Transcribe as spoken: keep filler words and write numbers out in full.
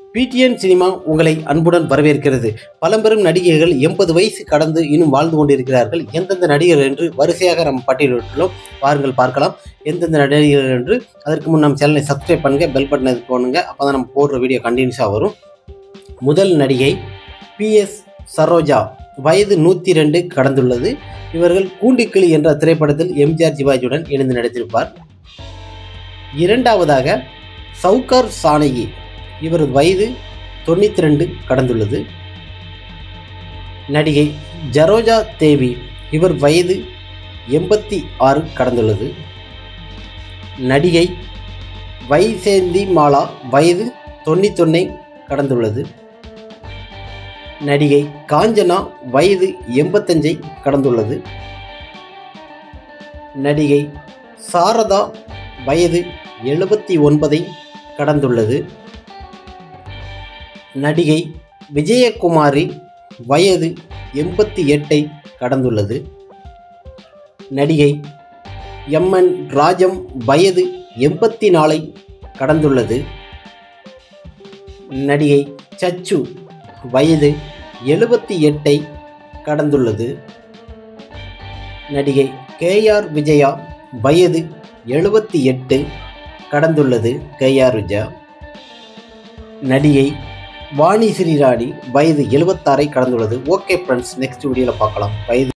PTN cinema உங்களை அன்புடன் வரவேற்கிறது. பழம்பெரும் நடிகைகள் எண்பது வயசு கடந்து இன்னும் வாழ்ந்து கொண்டிருக்கிறார்கள். எந்தெந்த நடிகர்கள் என்று வரிசையாக நம்ம பட்டியலிட்டுள்ளோம். பாருங்கள், பார்க்கலாம் எந்தெந்த நடிகர்கள் என்று. அதற்கு முன் நம்ம சேனலை சப்ஸ்கிரைப் பண்ணுங்க, பெல் பட்டனை போனுங்க. அப்போ தான் நம்ம போடுற வீடியோ கண்டினியூஸாக வரும். முதல் நடிகை பி எஸ் சரோஜா, வயது நூற்றி ரெண்டு கடந்துள்ளது. இவர்கள் கூண்டிக்கிளி என்ற திரைப்படத்தில் எம்ஜிஆர் சிவாஜியுடன் இணைந்து நடித்திருப்பார். இரண்டாவதாக சவுகார் சானகி, இவரது வயது தொண்ணூற்றி ரெண்டு கடந்துள்ளது. நடிகை ஜரோஜா தேவி, இவர் வயது எண்பத்தி ஆறு கடந்துள்ளது. நடிகை வைசேந்தி மாலா, வயது தொண்ணூத்தொன்னு கடந்துள்ளது. நடிகை காஞ்சனா, வயது எண்பத்தஞ்சை கடந்துள்ளது. நடிகை சாரதா, வயது எழுபத்தி ஒன்பதை கடந்துள்ளது. நடிகை விஜயகுமாரி, வயது எண்பத்தி எட்டை கடந்துள்ளது. நடிகை எம் என் ராஜம், வயது எண்பத்தி நாலை கடந்துள்ளது. நடிகை சச்சு, வயது எழுபத்தி எட்டை கடந்துள்ளது. நடிகை கே ஆர் விஜயா, வயது எழுபத்தி எட்டு கடந்துள்ளது. K R Vijaya. நடிகை வாணி ஸ்ரீராணி, வயது எழுபத்தாறை கடந்துள்ளது. ஓகே ஃப்ரெண்ட்ஸ், நெக்ஸ்ட் வீடியோவில் பார்க்கலாம். வயது